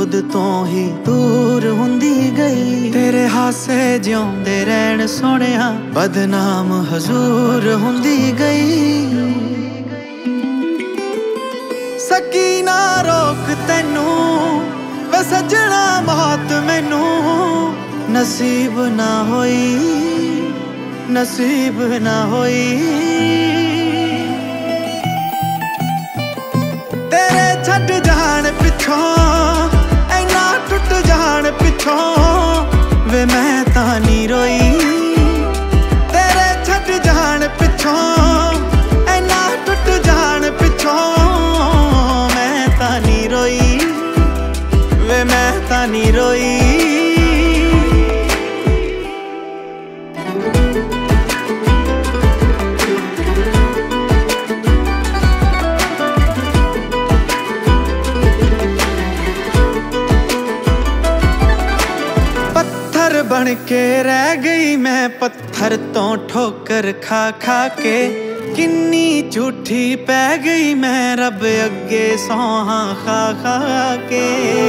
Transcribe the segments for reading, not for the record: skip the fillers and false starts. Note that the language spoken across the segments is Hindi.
खुद तो ही दूर हुंदी गई। तेरे हासे जिउंदे रहन सोहणिया बदनाम हजूर हुंदी गई। सकी ना रोक तैनू वे सजना मौत मैनू नसीब ना होई, नसीब ना होई। तेरे छड़ जान पिछों ऐना टुट जान पिछों वे मैं तां नी रोई। तेरे छड़ जान पिछों ऐना टुट जान पिछों मैं तां नी रोई, वे मैं तां नी रोई। बन के रह गई मैं पत्थर तो ठोकर खा खा के। किन्नी झूठी पै गई मैं रब अगे सौहा खा खा के।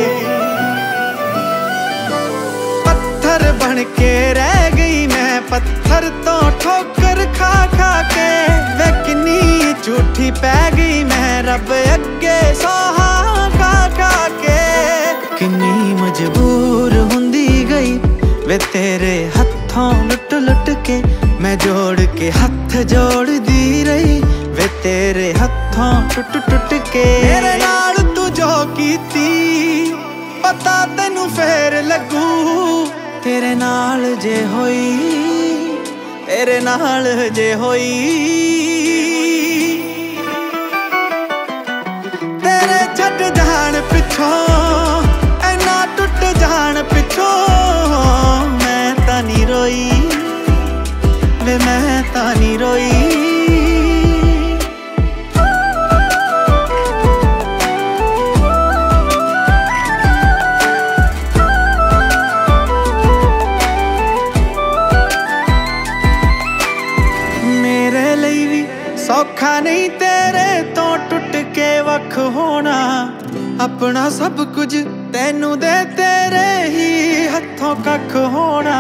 पत्थर बन के रह गई मैं पत्थर तो ठोकर खा खा के। वे किन्नी झूठी पै गई मैं रब अगे सौहा खा खा के। किन्नी मजबूर हुंदी गई वे तेरे हथों लुट लुट के। मैं जोड़ के हथ जोड़ दी रही वे तेरे हथों टुट टुट के। मेरे नाल तू जो कीती पता तैनू फेर लगू। तेरे नाल जे होई, तेरे नाल जे होई। तेरे छड़ जान पिछों ऐना टुट जान पिछों मैं तां नी रोई, वे मैं तां नी रोई। मेरे लिए भी सौखा नहीं तेरे तो टुट के वख होना। अपना सब कुछ तैनू दे तेरे ही हथों कख होना।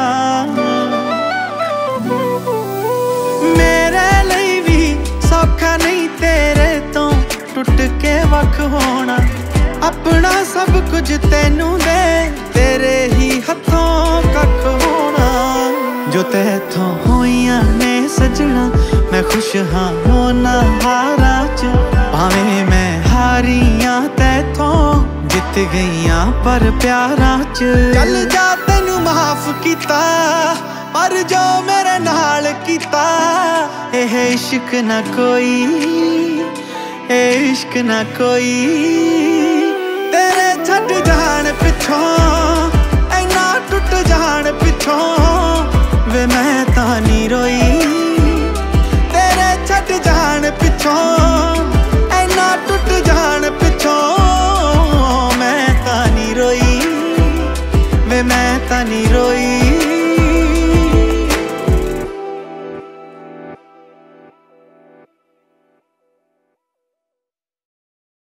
मेरे लिए भी सौखा नहीं तेरे तो टुट के वख होना। अपना सब कुछ तैनू दे तेरे ही हथों कख होना। जो तैथों होइयां ने सजना मैं खुश हाँ होना हारा च। भावें मैं हारियां तैथों जित गईयां पर प्यारा च। चल जा तैनू माफ कीता पर जो मेरे नाल कीता एह इश्क ना कोई, एह इश्क ना कोई। तेरे छड़ जान पिछों ऐना टुट जान पिछों वे मैं तां नी रोई।